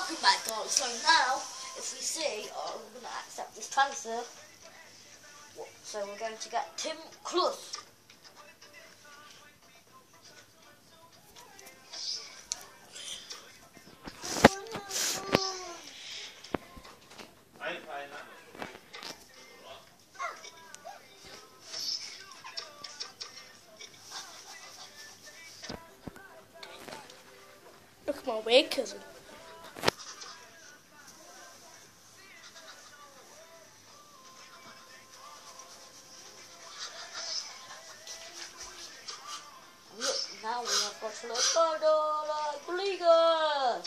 Welcome back, guys. So now, if we see, I'm going to accept this transfer. So we're going to get Tim Klus. I ain't paying that much. Look at my weird cousin. Look, now we have got Leonardo Rodriguez.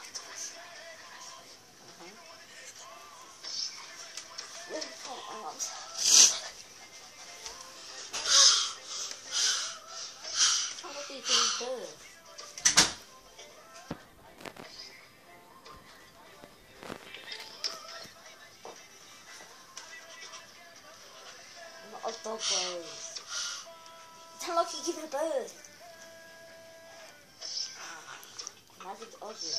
How much do you think he does? Not a dog ways. How lucky you give it a bird? Imagine the odds.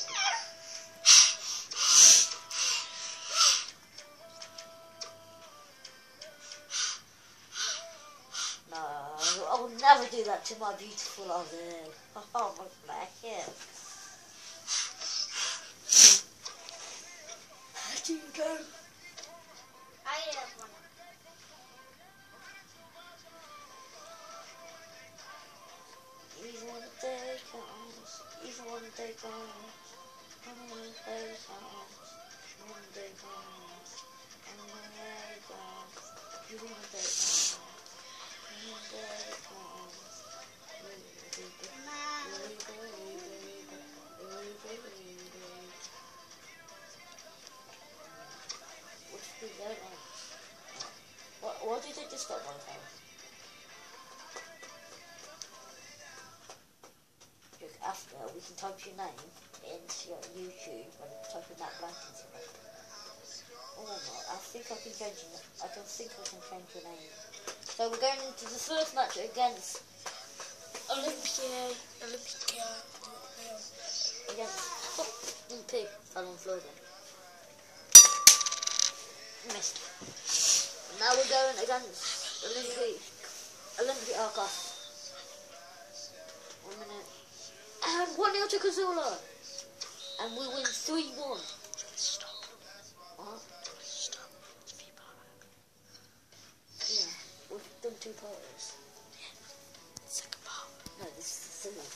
No, I will never do that to my beautiful Ozzy. Oh, my black hair. How do you go? I have one. Even when the day comes, even when the day comes, when the day comes, when the day comes, when the day comes, even when the day comes, when the day comes, what's the day on? What do you think this got my time? After we can type your name into your YouTube and type in that blank into it. Oh my, I think I can change your name. I don't think I can change your name. So we're going into the first match against Olympia. against Pig fell on the floor again. Missed. Now we're going against Olympiacos. 1 minute. And 1-0 to Cazorla. And we win 3-1. Stop. What? Stop. Yeah, we've done 2 parts. Second part. No, this is the third.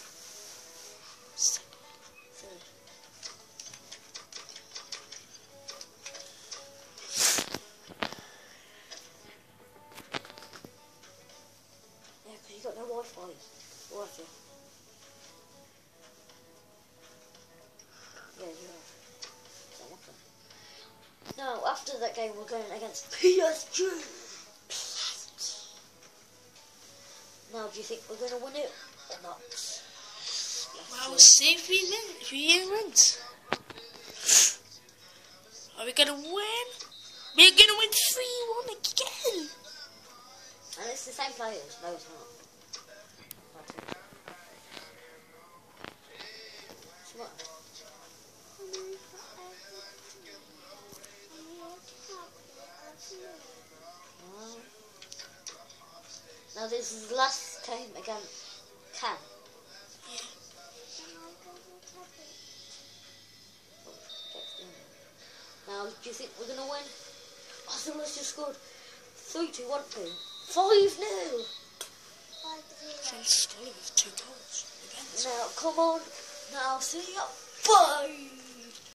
Third. Yeah, because you got no Wi-Fi. Wi-Fi. Yeah, you have. Now, after that game, we're going against PSG. Now, do you think we're going to win it or not? Well, we'll see if we win. If we win. Are we going to win? We're going to win 3-1 again. And it's the same players. No, it's not. What? Now this is the last game against Cam. Now, do you think we're going to win? Arsenal has just scored 3-2, 1-2, 5-0. Scully with 2 goals. Now, come on. Now, see ya. Bye.